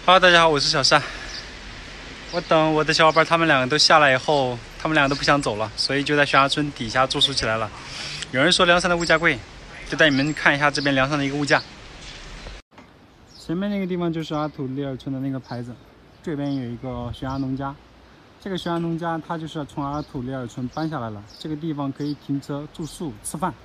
Hello，大家好，我是小善。我等我的小伙伴他们两个都下来以后，他们两个都不想走了，所以就在悬崖村底下住宿起来了。有人说凉山的物价贵，就带你们看一下这边凉山的一个物价。前面那个地方就是阿土利尔村的那个牌子，这边有一个悬崖农家。这个悬崖农家它就是从阿土利尔村搬下来了，这个地方可以停车、住宿、吃饭。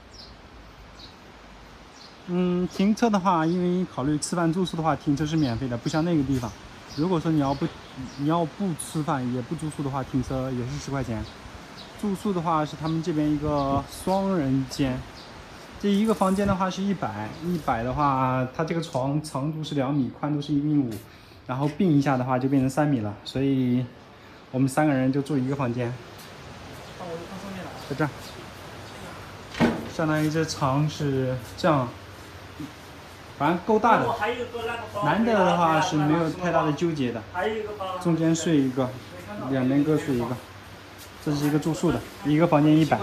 停车的话，因为考虑吃饭住宿的话，停车是免费的，不像那个地方。如果说你要不吃饭也不住宿的话，停车也是10块钱。住宿的话是他们这边一个双人间，这一个房间的话是100的话，它这个床长度是2米，宽度是1.5米，然后并一下的话就变成3米了，所以我们3个人就住一个房间。在这儿，相当于这床是这样。反正够大的，男的话是没有太大的纠结的，中间睡一个，两边各睡一个，这是一个住宿的，一个房间100。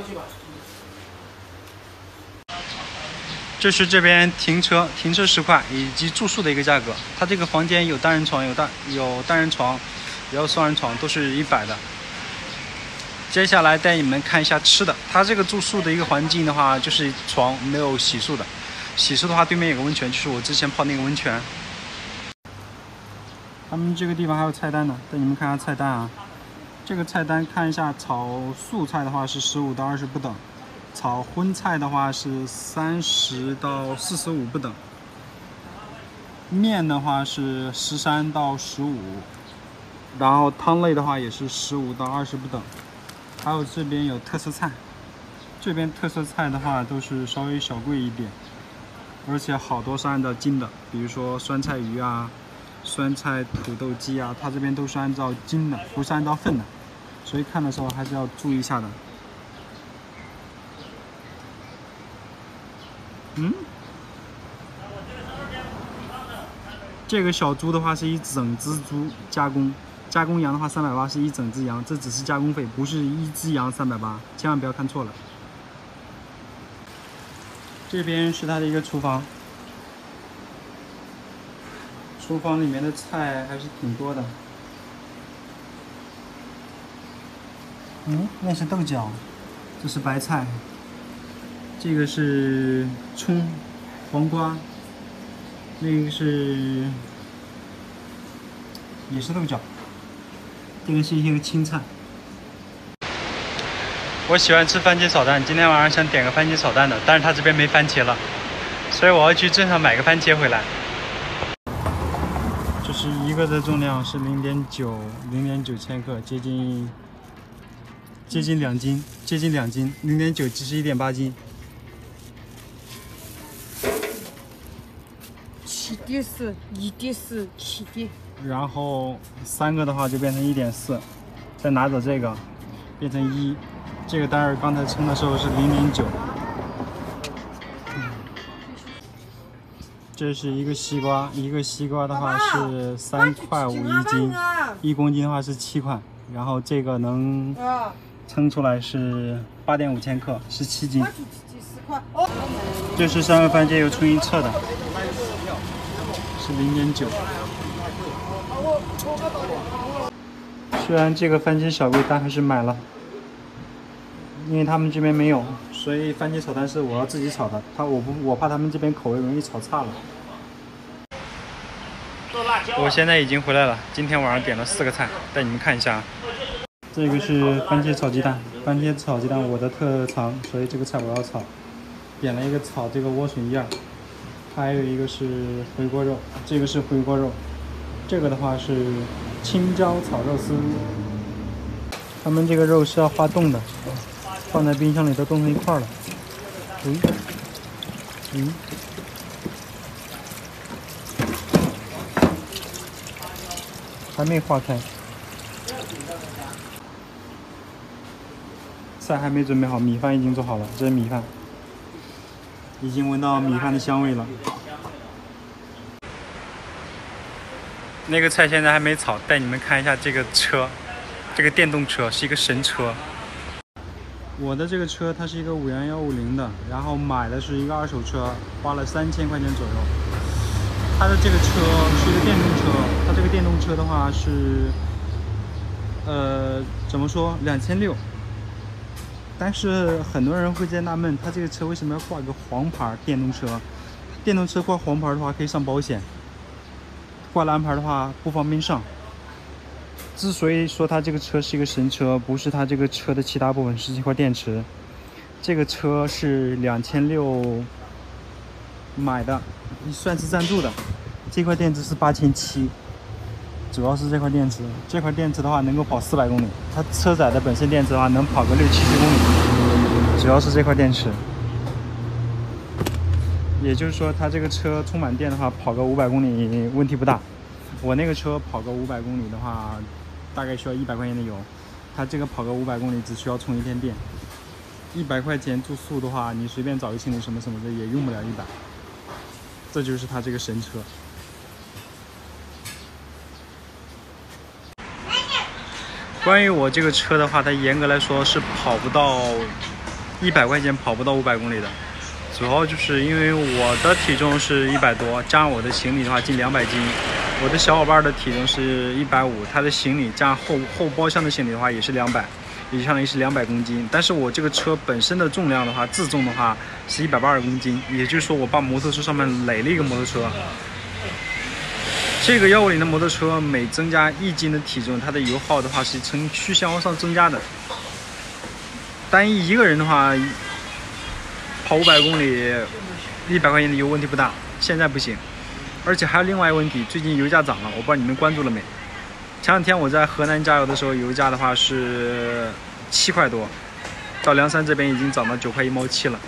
这是这边停车10块以及住宿的一个价格。它这个房间有单人床，有单人床，也有双人床，都是100的。接下来带你们看一下吃的。它这个住宿的一个环境的话，就是床没有洗漱的。洗漱的话，对面有个温泉，就是我之前泡那个温泉。他们这个地方还有菜单呢，带你们看下菜单啊。这个菜单看一下，炒素菜的话是15到20不等，炒荤菜的话是30到45不等，面的话是13到15，然后汤类的话也是15到20不等。还有这边有特色菜，这边特色菜的话都是稍微小贵一点。而且好多是按照斤的，比如说酸菜鱼啊、酸菜土豆鸡啊，它这边都是按照斤的，不是按照份的，所以看的时候还是要注意一下的。这个小猪的话是一整只猪加工羊的话380是一整只羊，这只是加工费，不是一只羊380，千万不要看错了。这边是它的一个厨房，厨房里面的菜还是挺多的。那是豆角，这是白菜，这个是葱、黄瓜，那个是也是豆角，这个是一个青菜。我喜欢吃番茄炒蛋，今天晚上想点个番茄炒蛋的，但是他这边没番茄了，所以我要去镇上买个番茄回来。这是一个的重量是0.9千克，接近2斤，0.9只是1.8斤。 7.4、1.4、7。 然后3个的话就变成1.4，再拿走这个，变成1。这个单儿刚才称的时候是0.9。这是一个西瓜，一个西瓜的话是3.5块1斤，1公斤的话是7块。然后这个能称出来是8.5千克，是7斤。这是3个番茄油冲1测的，是0.9。虽然这个番茄小贵，但还是买了。因为他们这边没有，所以番茄炒蛋是我要自己炒的。我怕他们这边口味容易炒差了。我现在已经回来了，今天晚上点了4个菜，带你们看一下。这个是番茄炒鸡蛋，番茄炒鸡蛋我的特长，所以这个菜我要炒。点了一个炒这个莴笋叶，还有一个是回锅肉，这个是回锅肉，这个的话是青椒炒肉丝。他们这个肉是要化冻的。放在冰箱里都冻成一块了。还没化开。菜还没准备好，米饭已经做好了，这是米饭，已经闻到米饭的香味了。那个菜现在还没炒，带你们看一下这个车，这个电动车是一个神车。我的这个车它是一个5元150的，然后买的是一个2手车，花了3000块钱左右。它的这个车是一个电动车，它这个动车的话是，怎么说2600，但是很多人会在纳闷，它这个车为什么要挂个黄牌电动车？电动车挂黄牌的话可以上保险，挂蓝牌的话不方便上。之所以说它这个车是一个神车，不是它这个车的其他部分，是这块电池。这个车是2600买的，算是赞助的。这块电池是8700，主要是这块电池。这块电池的话能够跑400公里，它车载的本身电池的话能跑个60-70公里，主要是这块电池。也就是说，它这个车充满电的话，跑个500公里问题不大。我那个车跑个500公里的话，大概需要100块钱的油。它这个跑个500公里只需要充1天电。100块钱住宿的话，你随便找一青旅什么什么的也用不了100。这就是它这个神车。关于我这个车的话，它严格来说是跑不到100块钱，跑不到500公里的。主要就是因为我的体重是100多，加上我的行李的话近200斤，我的小伙伴的体重是150，他的行李加上后包厢的行李的话也是200，也相当于是200公斤。但是我这个车本身的重量的话，自重的话是180公斤，也就是说我把摩托车上面垒了一个摩托车。这个150的摩托车每增加1斤的体重，它的油耗的话是呈曲线往上增加的。单一个人的话，跑500公里，100块钱的油问题不大，现在不行。而且还有另外一个问题，最近油价涨了，我不知道你们关注了没？前两天我在河南加油的时候，油价的话是7块多，到凉山这边已经涨到9块1毛7了。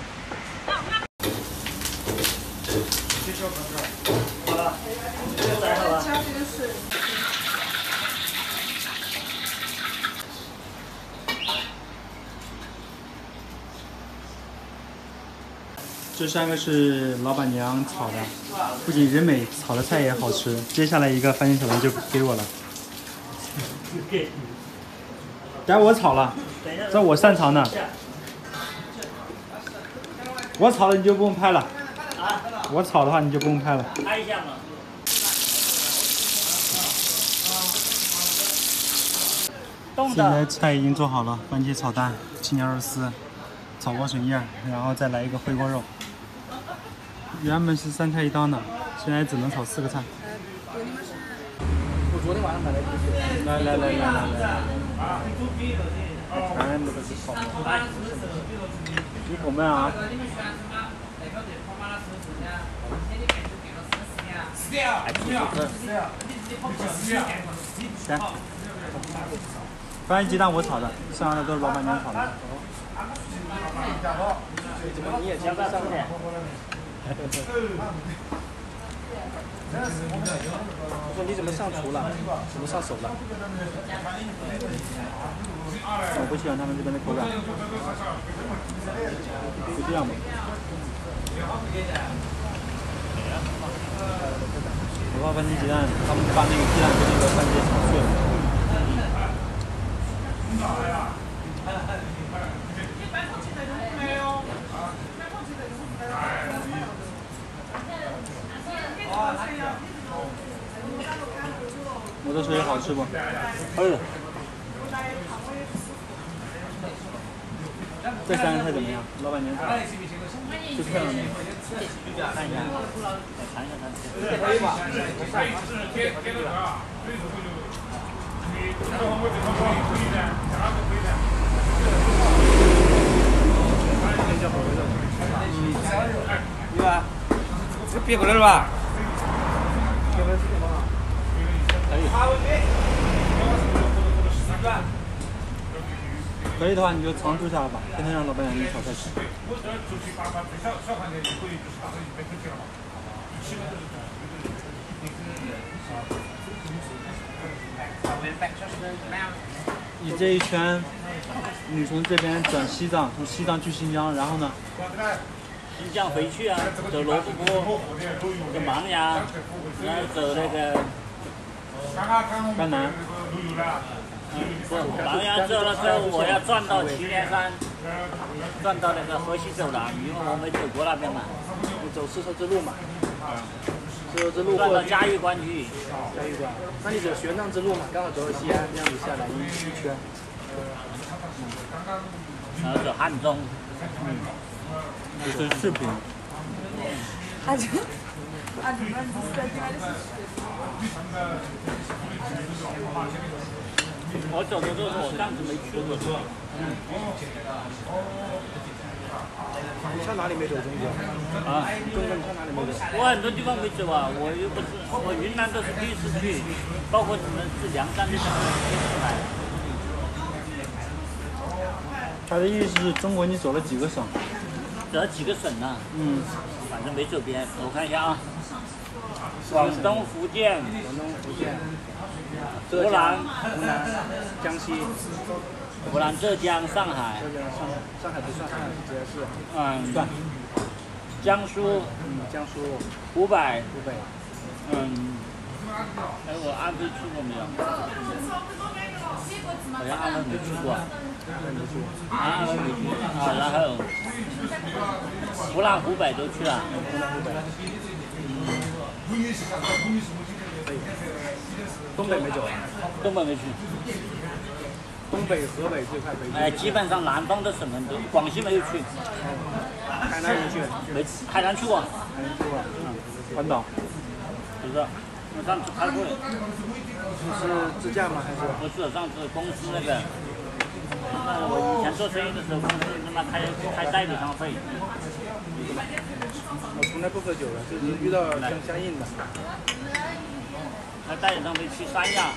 这3个是老板娘炒的，不仅人美，炒的菜也好吃。接下来一个番茄炒蛋就给我了，该我炒了，这我擅长的。我炒的你就不用拍了，我炒的话你就不用拍了。拍一下嘛。现在菜已经做好了，番茄炒蛋、青椒肉丝、炒莴笋叶，然后再来一个回锅肉。原本是3菜1汤的，现在只能炒4个菜。我昨天晚上买的。来，全部都是泡沫。一口闷啊！行。番茄鸡蛋我炒的，剩下的都是老板娘炒的。怎么你也加在上面？我说你怎么上厨了？怎么上手了？我不喜欢他们这边的口感，就这样吧。我怕番茄鸡蛋，他们把那个鸡蛋跟那个番茄炒碎了。摩托车也好吃不？这3个菜怎么样？老板娘炒，就漂亮那个，看一下，尝一下它。可以吧？对吧？这别过来了吧？可以的话你就常住下来吧，天天让老板娘给你炒菜吃。你这一圈，你从这边转西藏，从西藏去新疆，然后呢？ 新疆回去啊，走罗布泊，走芒崖，然后走那个甘南。 芒崖走了之后，我要转到祁连山，转到那个河西走廊，因为我没走过那边嘛，就走丝绸之路嘛。 这路过转到嘉峪关去。 嘉峪关，那你走玄奘之路嘛，刚好走到西安，这样子下来一圈。 然后走汉中，就是视频。我走的都是我上次没去过的。 你上哪里没走中国？ 啊， 中国你上哪里没走？ 我很多地方没走啊，我又不是，我云南都是第一次去，包括你们是凉山的时候第一次来。 他的意思是中国你走了几个省？ 走了几个省呢？反正没走遍，我看一下啊。广东、福建、湖南、 江西、 湖南、浙江、上海。 上海不算，上海是直辖市。 算。江苏。 江苏。 湖北。 湖北。 哎，我安徽去过没有？好像安徽没去过。安徽没去啊，然后湖南、湖北都去了。 湖南、湖北。东北没走。 东北没去。 东北、河北这块北。 哎，基本上南方的省份都，广西没有去。 海南没去。 没，海南去过。 海南去过。 环岛。 不是，我上次开会。 你是自驾吗？还是？ 不是，上次公司那个。我以前做生意的时候，公司他妈开代理商费。 我从来不喝酒的，就是遇到相应的。 开代理商费去三亚。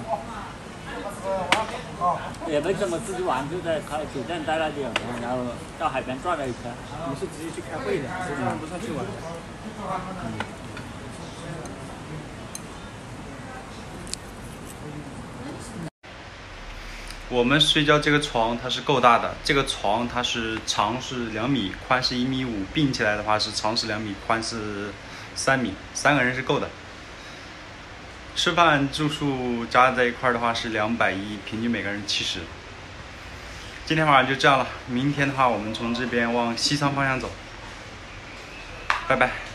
也没怎么出去玩，就在酒店待了2天，然后到海边转了一圈。 你是直接去开会的，不上去玩的。 我们睡觉这个床它是够大的，这个床它是长是2米，宽是1.5米，并起来的话是长是2米，宽是3米，3个人是够的。吃饭住宿加在一块的话是210，平均每个人70。今天晚上就这样了，明天的话我们从这边往西昌方向走。拜拜。